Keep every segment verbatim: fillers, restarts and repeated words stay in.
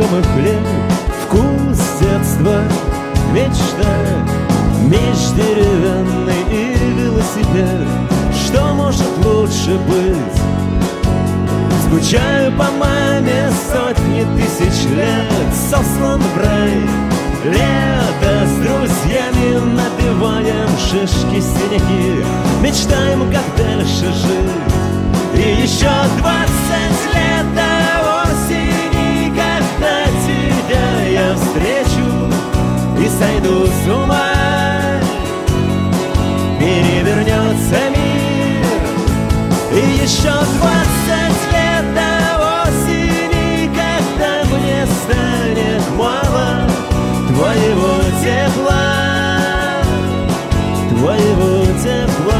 незнакомых лет, вкус детства, мечта, меч деревянный и велосипед. Что может лучше быть? Скучаю по маме сотни тысяч лет, сослан в рай. Лето с друзьями набиваем шишки, синяки, мечтаем, как дальше жить. И еще двадцать лет до осени, когда тебя я встречу и сойду с ума. Перевернется мир. И еще двадцать лет до осени, когда мне станет мало твоего тепла, твоего тепла.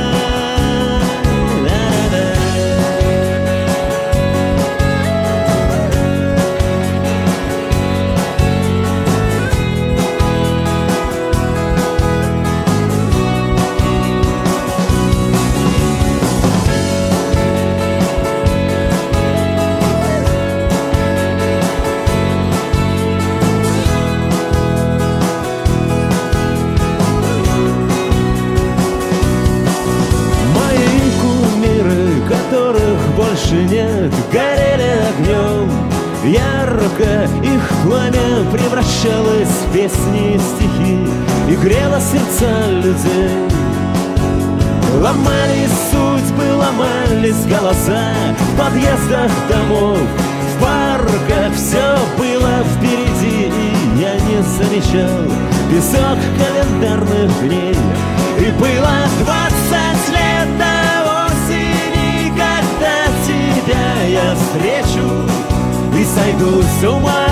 Больше нет, горели огнем. Ярко их пламя превращалось в песни и стихи и грело сердца людей. Ломались судьбы, ломались голоса в подъездах домов, в парках все было впереди, и я не замечал песок календарных дней. И было двадцать лет до осени, когда тебя я встречу и сойду с ума.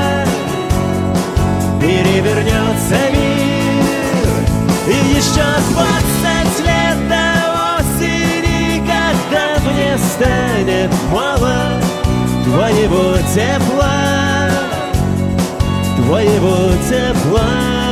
Перевернется мир. И еще двадцать лет до осени, когда мне станет мало твоего тепла, твоего тепла.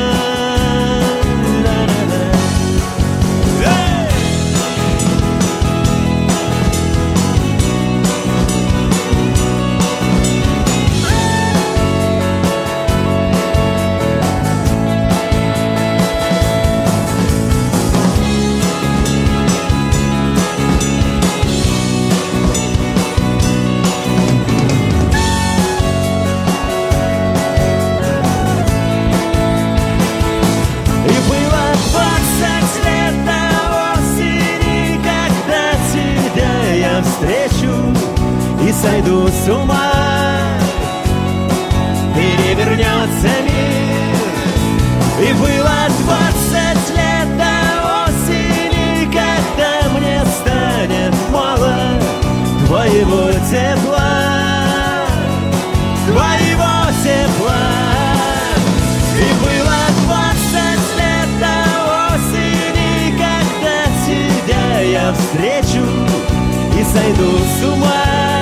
И сойду с ума. Перевернется мир. И было двадцать лет до осени, когда мне станет мало твоего тепла, твоего тепла. И было двадцать лет до осени, когда тебя я встречу и сойду с ума.